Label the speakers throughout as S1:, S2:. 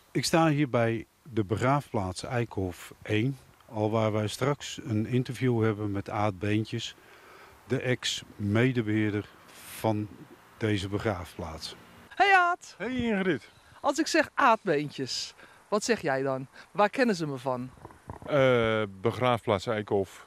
S1: Ik sta hier bij de begraafplaats Eikenhof 1, al waar wij straks een interview hebben met Aad Beentjes, de ex-medebeheerder van deze begraafplaats.
S2: Hey Aad,
S3: Hey Ingrid.
S2: als ik zeg Aadbeentjes, wat zeg jij dan? Waar kennen ze me van?
S3: Begraafplaats Eikenhof,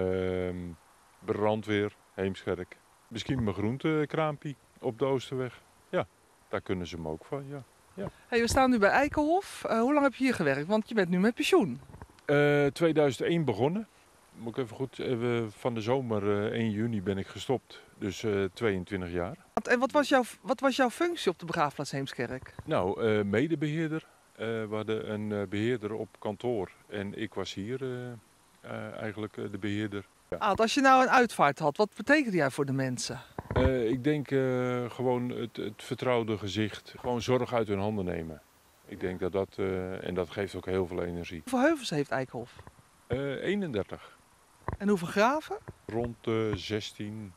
S3: brandweer, Heemskerk. Misschien mijn groentekraampie op de Oosterweg. Ja, daar kunnen ze me ook van, ja.
S2: Hey, we staan nu bij Eikenhof. Hoe lang heb je hier gewerkt? Want je bent nu met pensioen.
S3: 2001 begonnen. Moet ik even goed, van de zomer 1 juni ben ik gestopt. Dus 22 jaar.
S2: En wat was jouw functie op de begraafplaats Heemskerk?
S3: Nou, medebeheerder. We hadden een beheerder op kantoor en ik was hier eigenlijk de beheerder. Ja.
S2: Aad, als je nou een uitvaart had, wat betekende jij voor de mensen?
S3: Ik denk gewoon het vertrouwde gezicht, gewoon zorg uit hun handen nemen. Ik denk dat en dat geeft ook heel veel energie.
S2: Hoeveel heuvels heeft Eikenhof?
S3: 31,
S2: En hoeveel graven?
S3: rond 16,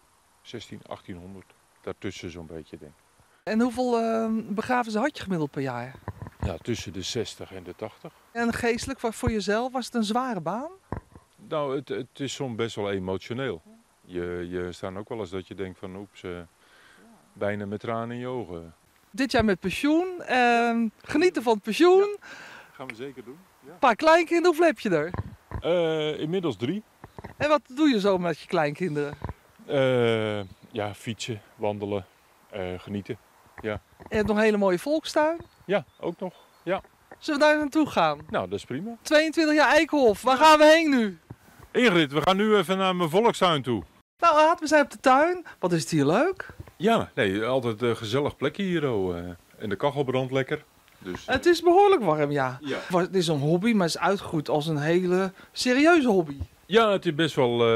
S3: 1800, daartussen zo'n beetje denk ik.
S2: En hoeveel begraven had je gemiddeld per jaar?
S3: Ja, tussen de 60 en de 80.
S2: En geestelijk, voor jezelf, was het een zware baan?
S3: Nou, het is soms best wel emotioneel. Je staat ook wel eens dat je denkt van oeps, bijna met tranen in je ogen.
S2: Dit jaar met pensioen, genieten van het pensioen.
S3: Gaan we zeker doen. Ja.
S2: Een paar kleinkinderen, hoeveel heb je er?
S3: Inmiddels 3.
S2: En wat doe je zo met je kleinkinderen?
S3: Ja, fietsen, wandelen, genieten. Ja.
S2: Je hebt nog een hele mooie volkstuin.
S3: Ja, ook nog. Ja.
S2: Zullen we daar naartoe gaan?
S3: Nou, dat is prima.
S2: 22 jaar Eikenhof, waar gaan we heen nu?
S3: Ingrid, we gaan nu even naar mijn volkstuin toe.
S2: Nou Aad, we zijn op de tuin. Wat is het hier leuk?
S3: Ja, nee, altijd een gezellig plekje hier. En de kachel brandt lekker. Dus,
S2: Het is behoorlijk warm, ja.
S3: ja.
S2: Het is een hobby, maar het is uitgegroeid als een hele serieuze hobby.
S3: Ja, het is best wel,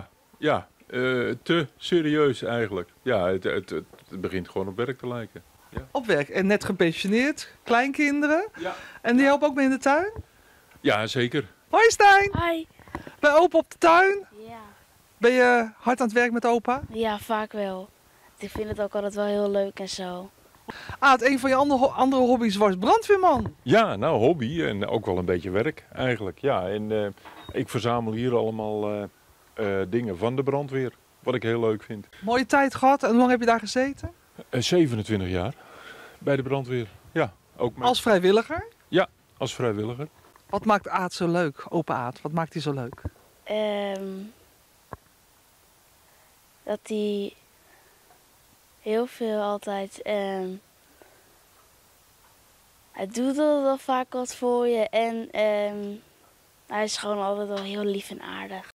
S3: te serieus eigenlijk. Ja, het begint gewoon op werk te lijken. Ja,
S2: Op werk en net gepensioneerd, kleinkinderen.
S3: ja.
S2: En die helpen ook mee in de tuin?
S3: Ja, zeker.
S2: Hoi Stijn,
S4: Hi.
S2: bij opa op de tuin.
S4: Ja.
S2: Ben je hard aan het werk met opa?
S4: Ja, vaak wel. Ik vind het ook altijd wel heel leuk en zo.
S2: Aad, een van je andere hobby's was brandweerman.
S3: Ja, nou, hobby en ook wel een beetje werk eigenlijk. Ja, en ik verzamel hier allemaal dingen van de brandweer, wat ik heel leuk vind.
S2: Mooie tijd gehad en hoe lang heb je daar gezeten?
S3: 27 jaar bij de brandweer. Ja, ook met,
S2: Als vrijwilliger.
S3: als vrijwilliger.
S2: Wat maakt Aad zo leuk? Opa Aad, wat maakt hij zo leuk?
S4: Dat hij heel veel altijd... hij doet altijd wel vaak wat voor je en hij is gewoon altijd wel heel lief en aardig.